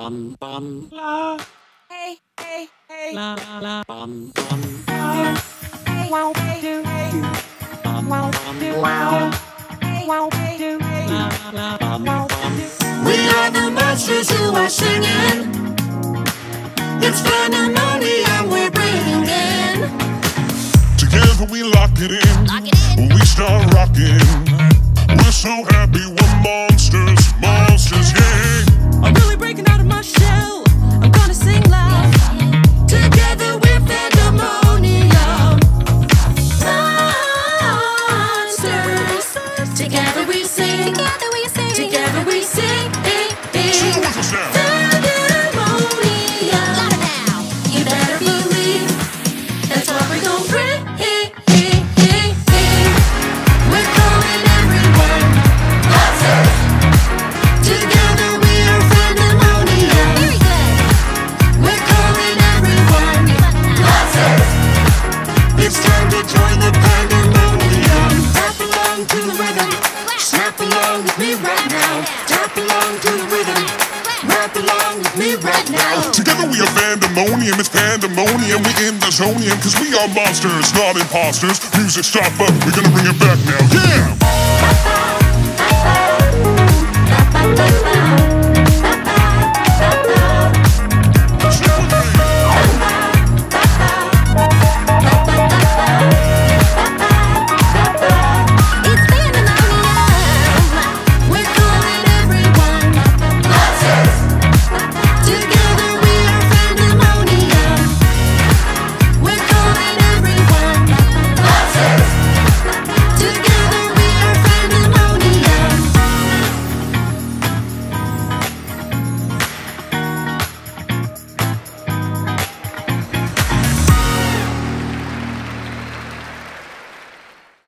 bum bum la. Hey, hey, hey. La la la bum bum la. Hey, wow, hey, do, hey. Bum Wow, bum do, la. hey, wow, hey, do, hey. La la bum bum. We are the monsters who are singing. It's FanDeMoNiuM we're bringing in. Together we lock it in. We start rocking. We're so happy we're monsters, monsters, yeah. I'm really breaking out of my shell. I'm gonna sing loud. Together we're FanDeMoNiuM. Monsters. Together we sing. Together we sing. Together we sing. FanDeMoNium. Louder now. You better believe that's what we're gonna bring. We're calling everyone monsters. Together we are FanDeMoNium. Very good. We're calling everyone monsters. It's time to join the FanDeMoNium. Tap along to the rhythm. Snap along with me right now. Tap along to the rhythm. Rap along with me right now. Together we are FanDeMoNiuM, it's FanDeMoNium. We in the zonium, cause we are monsters, not imposters. Music stop, but we're gonna bring it back now, yeah!